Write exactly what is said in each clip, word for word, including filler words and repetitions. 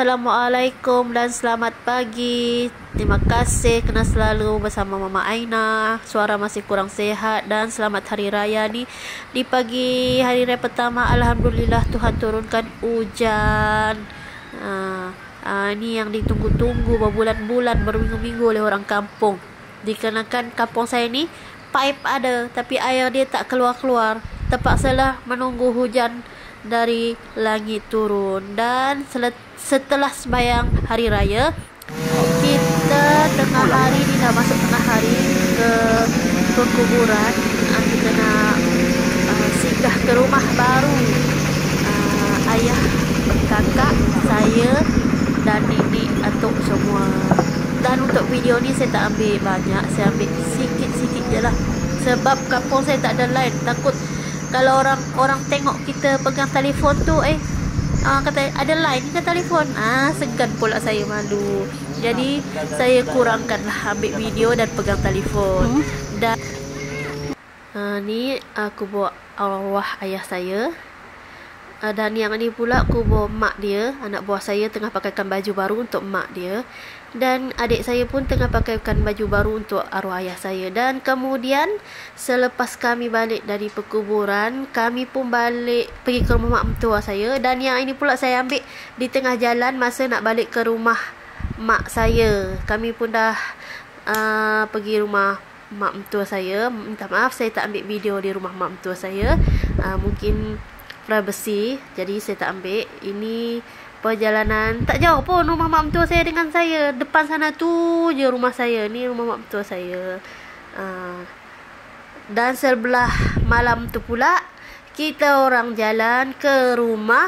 Assalamualaikum dan selamat pagi. Terima kasih kerana selalu bersama Mama Aina. Suara masih kurang sihat dan selamat hari raya ni. Di pagi hari raya pertama, alhamdulillah Tuhan turunkan hujan. Uh, uh, ini yang ditunggu-tunggu berbulan-bulan, berminggu-minggu oleh orang kampung. Dikarenakan kampung saya ni pipe ada tapi air dia tak keluar-keluar. Terpaksalah menunggu hujan dari langit turun. Dan setelah sembahyang hari raya, kita tengah hari ni dah masuk tengah hari ke perkuburan. Kita nak uh, singgah ke rumah baru uh, ayah, kakak saya dan nenek atuk semua. Dan untuk video ni saya tak ambil banyak, saya ambil sikit-sikit je lah, sebab kampung saya tak ada line. Takut kalau orang orang tengok kita pegang telefon tu, eh uh, kata ada line ke telefon, ah segan pula saya, malu. Jadi saya kurangkan lah ambil video dan pegang telefon. hmm. Dan uh, ni aku bawa arwah ayah saya. Uh, dan yang ni pula aku bawa mak dia, anak buah saya tengah pakaikan baju baru untuk mak dia. Dan adik saya pun tengah pakaikan baju baru untuk arwah ayah saya. Dan kemudian selepas kami balik dari perkuburan, kami pun balik pergi ke rumah mak mentua saya. Dan yang ini pula saya ambil di tengah jalan masa nak balik ke rumah mak saya. Kami pun dah uh, pergi rumah mak mentua saya. Minta maaf saya tak ambil video di rumah mak mentua saya, uh, mungkin privacy, jadi saya tak ambil. Ini perjalanan tak jauh pun rumah mak mentua saya dengan saya. Depan sana tu je rumah saya. Ni rumah mak mentua saya. uh, Dan sebelah malam tu pula kita orang jalan ke rumah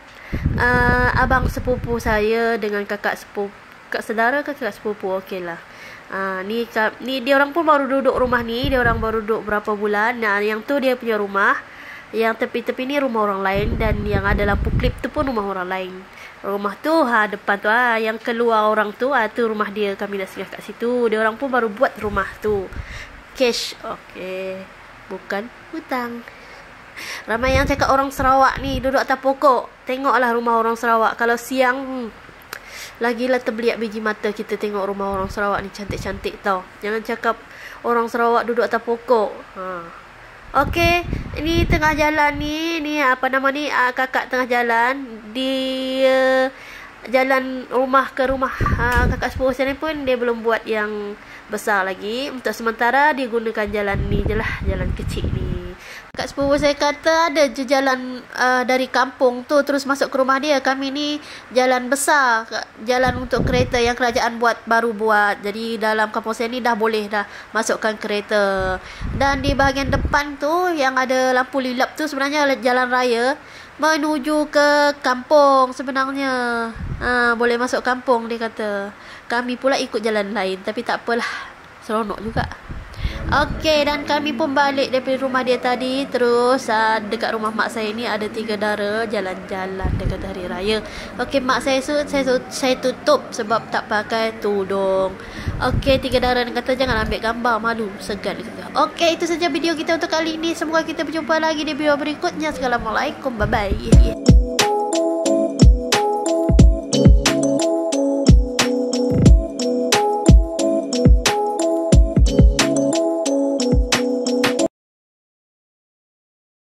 uh, abang sepupu saya dengan kakak sepupu, kak saudara ke kakak sepupu, okey lah. Uh, ni ni dia orang pun baru duduk rumah ni. Dia orang baru duduk berapa bulan. Nah, yang tu dia punya rumah. Yang tepi-tepi ni rumah orang lain. Dan yang ada lampu klip tu pun rumah orang lain. Rumah tu ha depan tu, ha yang keluar orang tu, ha tu rumah dia. Kami dah singgah kat situ. Dia orang pun baru buat rumah tu cash. Okey, bukan hutang. Ramai yang cakap orang Sarawak ni duduk atas pokok. Tengoklah rumah orang Sarawak kalau siang, hmm, lagilah terbeliak biji mata kita tengok rumah orang Sarawak ni cantik-cantik tau. Jangan cakap orang Sarawak duduk atas pokok. Ha. Okey, ini tengah jalan ni, ni apa nama ni, uh, kakak tengah jalan di uh, jalan rumah ke rumah uh, kakak sepupu saya ni pun dia belum buat yang besar lagi. Untuk sementara dia gunakan jalan ni je lah, jalan kecil ni. Kakak sepupu saya kata ada je jalan uh, dari kampung tu terus masuk ke rumah dia. Kami ni jalan besar, jalan untuk kereta yang kerajaan buat, baru buat. Jadi dalam kampung saya ni dah boleh dah masukkan kereta. Dan di bahagian depan tu yang ada lampu lilap tu sebenarnya jalan raya menuju ke kampung sebenarnya. Ha, boleh masuk kampung dia kata. Kami pula ikut jalan lain, tapi tak apalah, seronok juga. Okey, dan kami pun balik dari rumah dia tadi. Terus uh, dekat rumah mak saya ni ada tiga dara jalan-jalan dekat hari raya. Okey, mak saya su saya, saya tutup sebab tak pakai tudung. Okey, tiga dara dia kata jangan ambil gambar, malu, segan dia kata. Okey, itu saja video kita untuk kali ini. Semoga kita berjumpa lagi di video berikutnya. Assalamualaikum, bye bye.